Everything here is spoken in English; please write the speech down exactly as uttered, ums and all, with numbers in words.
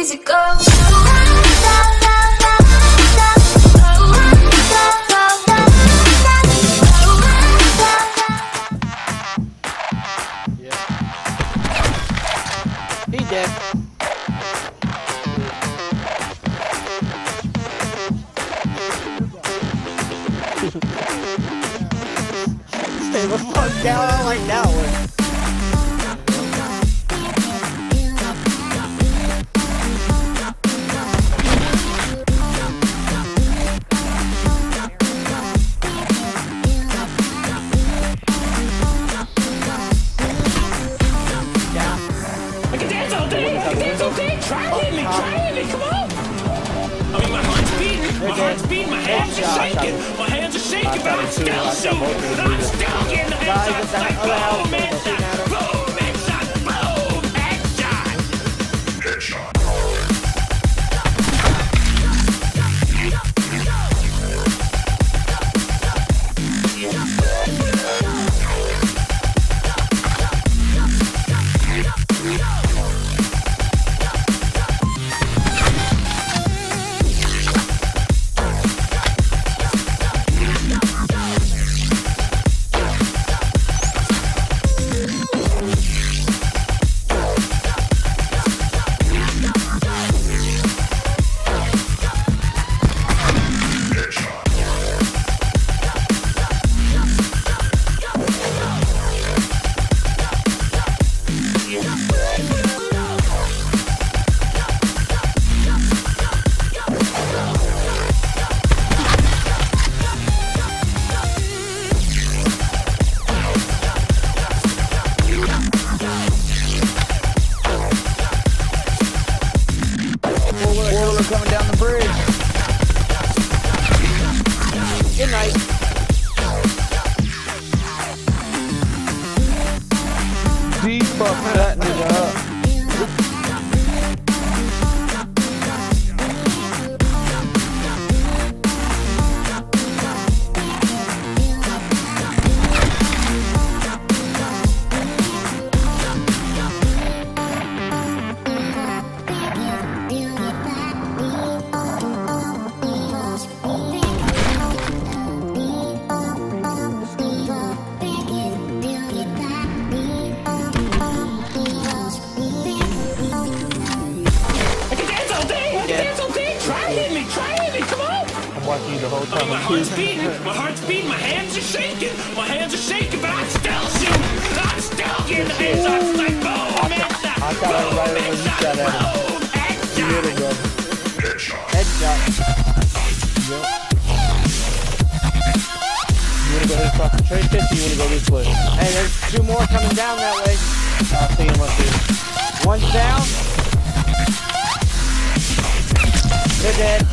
easy go. He dead. Stay the fuck down, I like that one. Try hit me, try hit me, come on! I mean, my heart's beating, my heart's beating, my hands are shaking, my hands are shaking, but I'm still shooting, I'm still getting the headshots like boom, headshot, boom, headshot, boom, headshot! Headshot. Coming down the bridge. Good night. Debuff that nigga up. Watching you the whole time. I mean, my heart's beating, my heart's beating, my hands are shaking, my hands are shaking, but I'm still shooting, I'm still getting the headshots like boom, headshot, I thought everybody was you shot at him. boom, headshot, Headshot. Headshot. Yep. You wanna go ahead across the train pit, or you wanna go this way? Hey, there's two more coming down that way. I'll see him up here. One's down. They're dead.